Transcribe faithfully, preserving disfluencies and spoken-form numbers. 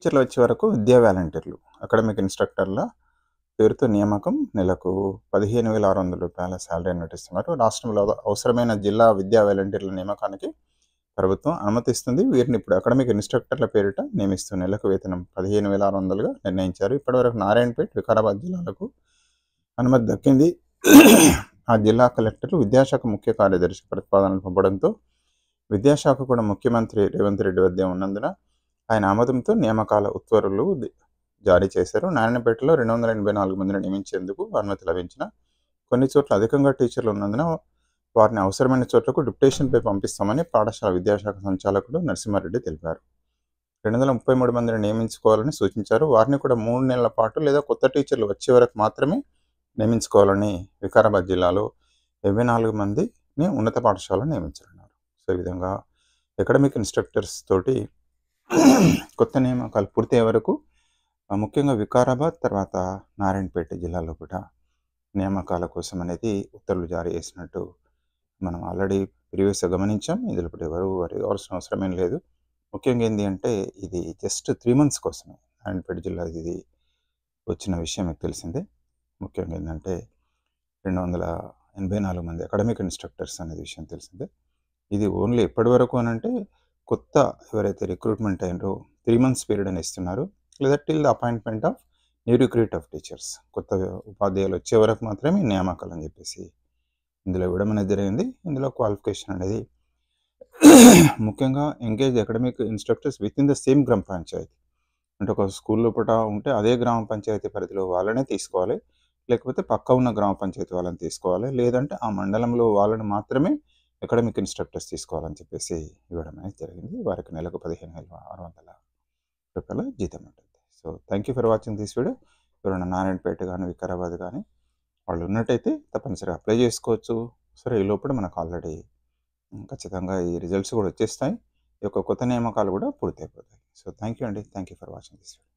టీచర్లు వచ్చే వరకు విద్యా వాలంటీర్లు అకాడమిక్ ఇన్స్ట్రక్టర్ల పేరుతో నియామకం నెలకు పదిహేను వేల ఆరు వందల రూపాయల శాలరీ నటిస్తున్నారు. రాష్ట్రంలో అవసరమైన జిల్లా విద్యా వాలంటీర్ల నియామకానికి ప్రభుత్వం అనుమతిస్తుంది. వీరిని ఇప్పుడు అకాడమిక్ ఇన్స్ట్రక్టర్ల పేరిట నియమిస్తూ నెలకు వేతనం పదిహేను వేల ఆరు వందలుగా నిర్ణయించారు. ఇప్పటివరకు నారాయణపేట, వికారాబాద్ జిల్లాలకు అనుమతి దక్కింది. ఆ జిల్లా కలెక్టర్లు విద్యాశాఖ ముఖ్య కార్యదర్శి ప్రతిపాదనలు పంపడంతో విద్యాశాఖ కూడా ముఖ్యమంత్రి రేవంత్ రెడ్డి వద్ద ఉన్నందున ఆయన ఆమోదంతో నియామకాల ఉత్తర్వులు జారీ చేశారు. నారాయణపేటలో రెండు వందల ఎనభై నాలుగు మందిని నియమించేందుకు అనుమతి లభించిన కొన్ని చోట్ల అధికంగా టీచర్లు ఉన్నందున వారిని అవసరమైన చోట్లకు డిప్యుటేషన్పై పంపిస్తామని పాఠశాల విద్యాశాఖ సంచాలకుడు నరసింహారెడ్డి తెలిపారు. రెండు వందల ముప్పై మూడు మందిని నియమించుకోవాలని సూచించారు. వారిని కూడా మూడు నెలల పాటు లేదా కొత్త టీచర్లు వచ్చే వరకు మాత్రమే నియమించుకోవాలని వికారాబాద్ జిల్లాలో ఇరవై నాలుగు మందిని ఉన్నత పాఠశాలను నియమించారన్నారు. సో ఈ విధంగా అకాడమిక్ ఇన్స్ట్రక్టర్స్ తోటి కొత్త నియామకాలు పూర్తయ్యే వరకు ముఖ్యంగా వికారాబాద్ తర్వాత నారాయణపేట జిల్లాలో కూడా నియామకాల కోసం అనేది ఉత్తర్వులు జారీ చేసినట్టు మనం ఆల్రెడీ ప్రీవియస్గా గమనించాం. ఇందులో ఇప్పుడు ఎవరు వారి కావాల్సిన అవసరమేం లేదు. ముఖ్యంగా ఏంటి అంటే ఇది జస్ట్ త్రీ మంత్స్ కోసమే నారాయణపేట జిల్లా ఇది వచ్చిన విషయం మీకు తెలిసిందే. ముఖ్యంగా ఏంటంటే రెండు వందల ఎనభై నాలుగు మంది అకాడమిక్ ఇన్స్ట్రక్టర్స్ అనేది విషయం తెలిసిందే. ఇది ఓన్లీ ఎప్పటి వరకు అని అంటే కొత్త ఎవరైతే రిక్రూట్మెంట్ అయినరో త్రీ మంత్స్ పీరియడ్ అని ఇస్తున్నారు, లేదా till the appointment of new recruit of teachers, కొత్త ఉపాధ్యాయులు వచ్చే వరకు మాత్రమే నియామకాలు అని చెప్పేసి ఇందులో ఇవ్వడం అనేది జరిగింది. ఇందులో క్వాలిఫికేషన్ అనేది ముఖ్యంగా engage academic instructors with in the same gram panchayat, అంటే ఒక స్కూల్ లోపల ఉంటే అదే గ్రామ పంచాయతీ పరిధిలో వాళ్ళనే తీసుకోవాలి, లేకపోతే పక్క ఉన్న గ్రామ పంచాయతీ వాళ్ళని తీసుకోవాలి, లేదంటే ఆ మండలంలో వాళ్ళని మాత్రమే అకాడమిక్ ఇన్స్ట్రక్టర్స్ తీసుకోవాలని చెప్పేసి ఇవ్వడం అనేది జరిగింది. వారికి నెలకు పదిహేను వేల ఆరు వందల రూపాయల జీతం ఉంటుంది. So thank you for watching this video. ఎవరైనా నారాయణపేట కానీ వికారాబాద్ కానీ వాళ్ళు ఉన్నట్టయితే తప్పనిసరిగా అప్లై చేసుకోవచ్చు. సరే ఈ లోపల మనకు ఆల్రెడీ ఖచ్చితంగా ఈ రిజల్ట్స్ కూడా వచ్చేస్తాయి. ఈ యొక్క కొత్త నియామకాలు కూడా పూర్తి అయిపోతాయి. సో థ్యాంక్ యూ అండి. Thank you for watching this video.